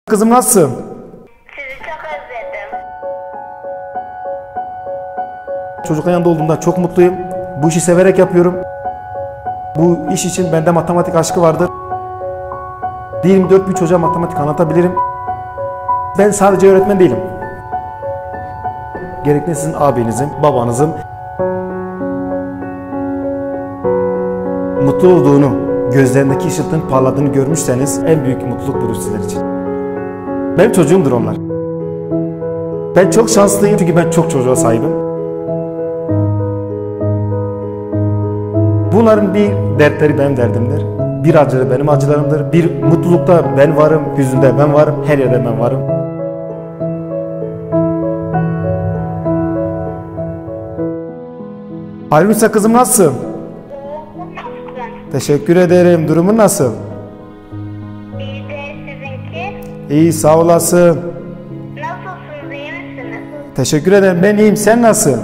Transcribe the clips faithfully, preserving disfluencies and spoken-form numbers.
Kızım nasılsın? Sizi çok özledim. Çocukların yanında olduğumda çok mutluyum. Bu işi severek yapıyorum. Bu iş için bende matematik aşkı vardır. yirmi dört bir çocuğa matematik anlatabilirim. Ben sadece öğretmen değilim. Gerekli sizin abinizin, babanızın mutlu olduğunu, gözlerindeki ışıltının parladığını görmüşseniz en büyük mutluluk budur sizler için. Benim çocuğumdur onlar. Ben çok şanslıyım çünkü ben çok çocuğa sahibim. Bunların bir dertleri benim derdimdir. Bir acıları benim acılarımdır. Bir mutlulukta ben varım, hüzünde ben varım, her yerde ben varım. Halbuki kızım nasılsın? Nasılsın? Teşekkür ederim. Durumun nasıl? İyi de sizinki? İyi, sağ olasın. Nasılsınız, iyi misiniz? Teşekkür ederim. Ben iyiyim. Sen nasılsın?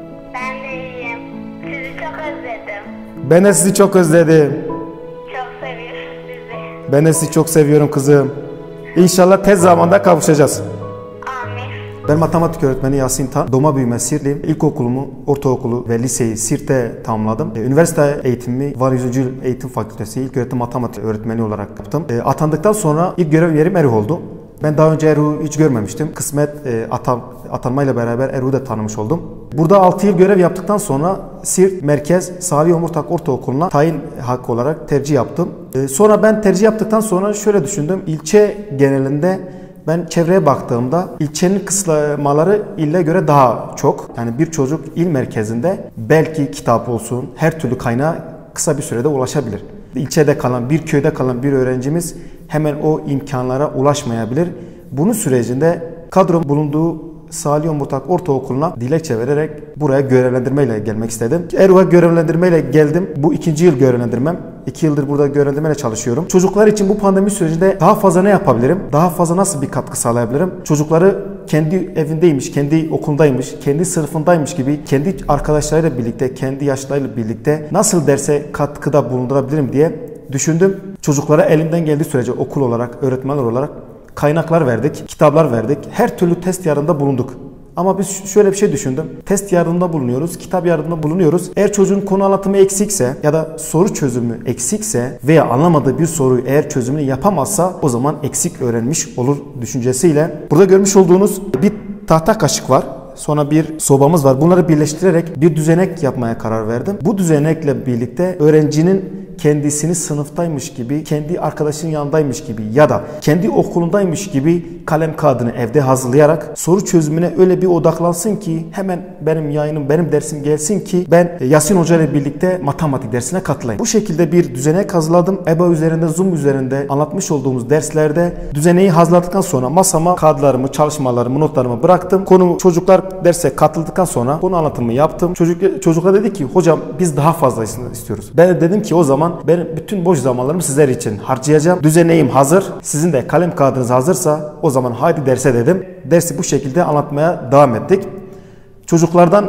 Ben de iyiyim. Sizi çok özledim. Ben de sizi çok özledim. Çok seviyorum sizi. Ben de sizi çok seviyorum kızım. İnşallah tez zamanda kavuşacağız. Amin. Ben matematik öğretmeni Yasin Tan. Doğma büyüme Sirtliyim. İlkokulumu, ortaokulu ve liseyi Sirt'te tamamladım. Üniversite eğitimimi Van yüzüncü Yıl Eğitim Fakültesi İlköğretim Matematik öğretmeni olarak yaptım. E, atandıktan sonra ilk görev yerim Erhuh oldu. Ben daha önce Erhuh'u hiç görmemiştim. Kısmet e, atan, atanmayla beraber Erhuh'u da tanımış oldum. Burada altı yıl görev yaptıktan sonra Sirt Merkez Salih Omurtak Ortaokulu'na tayin hakkı olarak tercih yaptım. E, sonra ben tercih yaptıktan sonra şöyle düşündüm. İlçe genelinde ben çevreye baktığımda ilçenin kısıtlamaları ille göre daha çok. Yani bir çocuk il merkezinde belki kitap olsun, her türlü kaynağa kısa bir sürede ulaşabilir. İlçede kalan, bir köyde kalan bir öğrencimiz hemen o imkanlara ulaşmayabilir. Bunun sürecinde kadrom bulunduğu Salih Omurtak Ortaokulu'na dilekçe vererek buraya görevlendirmeyle gelmek istedim. Erhuh'a görevlendirmeyle geldim. Bu ikinci yıl görevlendirmem. İki yıldır burada görevlendirmeyle çalışıyorum. Çocuklar için bu pandemi sürecinde daha fazla ne yapabilirim? Daha fazla nasıl bir katkı sağlayabilirim? Çocukları kendi evindeymiş, kendi okulundaymış, kendi sınıfındaymış gibi, kendi arkadaşlarıyla birlikte, kendi yaşlarıyla birlikte nasıl derse katkıda bulundurabilirim diye düşündüm. Çocuklara elimden geldiği sürece okul olarak, öğretmenler olarak kaynaklar verdik, kitaplar verdik. Her türlü test yardımında bulunduk. Ama biz şöyle bir şey düşündüm. Test yardımında bulunuyoruz, kitap yardımında bulunuyoruz. Eğer çocuğun konu anlatımı eksikse ya da soru çözümü eksikse veya anlamadığı bir soruyu eğer çözümünü yapamazsa o zaman eksik öğrenmiş olur düşüncesiyle. Burada görmüş olduğunuz bir tahta kaşık var. Sonra bir sobamız var. Bunları birleştirerek bir düzenek yapmaya karar verdim. Bu düzenekle birlikte öğrencinin kendisini sınıftaymış gibi, kendi arkadaşının yanındaymış gibi ya da kendi okulundaymış gibi kalem kağıdını evde hazırlayarak soru çözümüne öyle bir odaklansın ki hemen benim yayınım, benim dersim gelsin ki ben Yasin Hoca ile birlikte matematik dersine katılayım. Bu şekilde bir düzenek hazırladım. E B A üzerinde, Zoom üzerinde anlatmış olduğumuz derslerde düzeneği hazırladıktan sonra masama kağıtlarımı, çalışmalarımı, notlarımı bıraktım. Konu çocuklar derse katıldıktan sonra konu anlatımı yaptım. Çocuk, çocuklar dedi ki hocam biz daha fazlasını istiyoruz. Ben de dedim ki o zaman ben bütün boş zamanlarımı sizler için harcayacağım. Düzeneğim hazır. Sizin de kalem kağıdınız hazırsa o zaman haydi derse dedim. Dersi bu şekilde anlatmaya devam ettik. Çocuklardan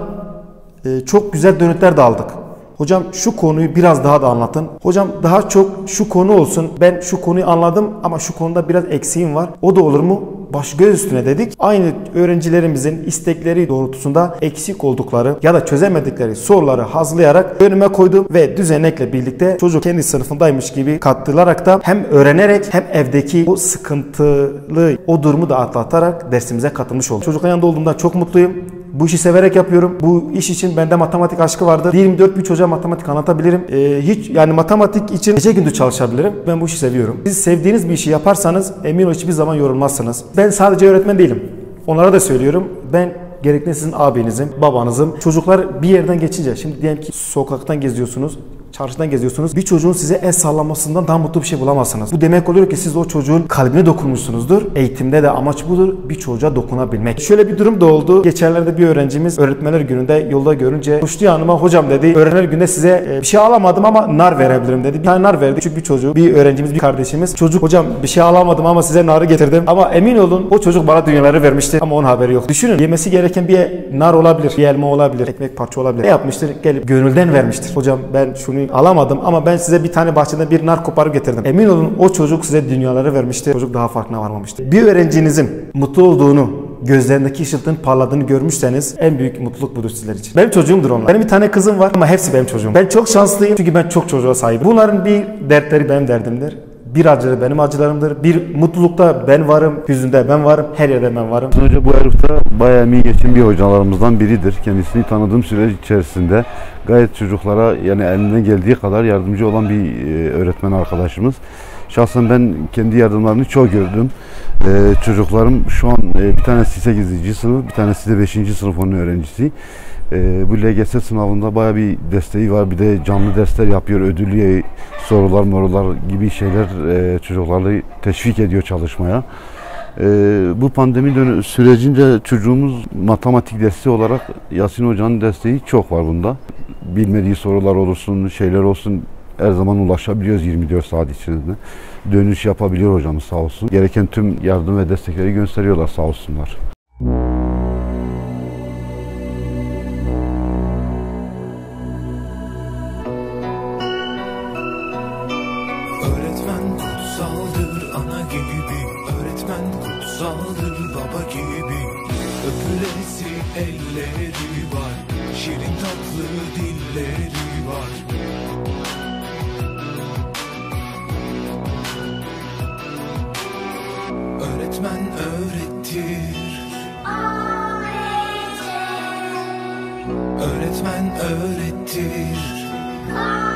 e, çok güzel dönütler de aldık. Hocam şu konuyu biraz daha da anlatın. Hocam daha çok şu konu olsun. Ben şu konuyu anladım ama şu konuda biraz eksiğim var. O da olur mu? Baş göz üstüne dedik. Aynı öğrencilerimizin istekleri doğrultusunda eksik oldukları ya da çözemedikleri soruları hazırlayarak önüme koydum ve düzenekle birlikte çocuk kendi sınıfındaymış gibi kattılarak da hem öğrenerek hem evdeki o sıkıntılı o durumu da atlatarak dersimize katılmış oldum. Çocukların yanında olduğumdan çok mutluyum. Bu işi severek yapıyorum. Bu iş için bende matematik aşkı vardır. yirmi dört bir çocuğa matematik anlatabilirim. Ee, hiç yani matematik için gece gündüz çalışabilirim. Ben bu işi seviyorum. Siz sevdiğiniz bir işi yaparsanız emin ol hiçbir zaman yorulmazsınız. Ben sadece öğretmen değilim. Onlara da söylüyorum. Ben gerekli sizin abinizim, babanızım. Çocuklar bir yerden geçince, şimdi diyelim ki sokaktan geziyorsunuz, çarşıdan geziyorsunuz. Bir çocuğun size el sallamasından daha mutlu bir şey bulamazsınız. Bu demek oluyor ki siz o çocuğun kalbine dokunmuşsunuzdur. Eğitimde de amaç budur. Bir çocuğa dokunabilmek. Şöyle bir durum da oldu. Geçenlerde bir öğrencimiz öğretmenler gününde yolda görünce koştu yanıma, hocam dedi öğretmenler gününde size bir şey alamadım ama nar verebilirim dedi. Bir tane nar verdi. Küçük bir çocuğu, bir öğrencimiz, bir kardeşimiz. Çocuk hocam bir şey alamadım ama size narı getirdim. Ama emin olun o çocuk bana dünyaları vermişti ama onun haberi yok. Düşünün yemesi gereken bir nar olabilir, bir elma olabilir, ekmek parça olabilir. Ne yapmıştır? Gelip gönülden vermiştir. Hocam ben şunu eğitimi alamadım ama ben size bir tane bahçeden bir nar koparıp getirdim. Emin olun o çocuk size dünyaları vermişti. Çocuk daha farkına varmamıştı. Bir öğrencinizin mutlu olduğunu, gözlerindeki ışıltının parladığını görmüşseniz en büyük mutluluk budur sizler için. Benim çocuğumdur onlar. Benim bir tane kızım var ama hepsi benim çocuğum. Ben çok şanslıyım çünkü ben çok çocuğa sahibim. Bunların bir dertleri benim derdimdir. Bir acıları benim acılarımdır. Bir mutlulukta ben varım, hüzünde ben varım, her yerde ben varım. Önce bu Eruf'ta bayağı emeği geçen bir hocalarımızdan biridir. Kendisini tanıdığım süreç içerisinde gayet çocuklara yani elinden geldiği kadar yardımcı olan bir öğretmen arkadaşımız. Şahsen ben kendi yardımlarını çok gördüm. Ee, çocuklarım şu an e, bir tanesi sekizinci sınıf, bir tanesi de beşinci sınıf onun öğrencisi. Ee, bu L G S sınavında bayağı bir desteği var. Bir de canlı dersler yapıyor, ödüllü sorular, morular gibi şeyler e, çocukları teşvik ediyor çalışmaya. Ee, bu pandemi dönemi sürecince çocuğumuz matematik desteği olarak Yasin Hoca'nın desteği çok var bunda. Bilmediği sorular olursun, şeyler olsun. Her zaman ulaşabiliyoruz yirmi dört saat içerisinde. Dönüş yapabiliyor hocamız sağ olsun. Gereken tüm yardım ve destekleri gösteriyorlar sağ olsunlar. Öğretmen kutsaldır ana gibi, öğretmen kutsaldır baba gibi. Öpülesi elleri var, şirin tatlı dilleri var. Öğretmen öğretir. Öğretmen öğretir.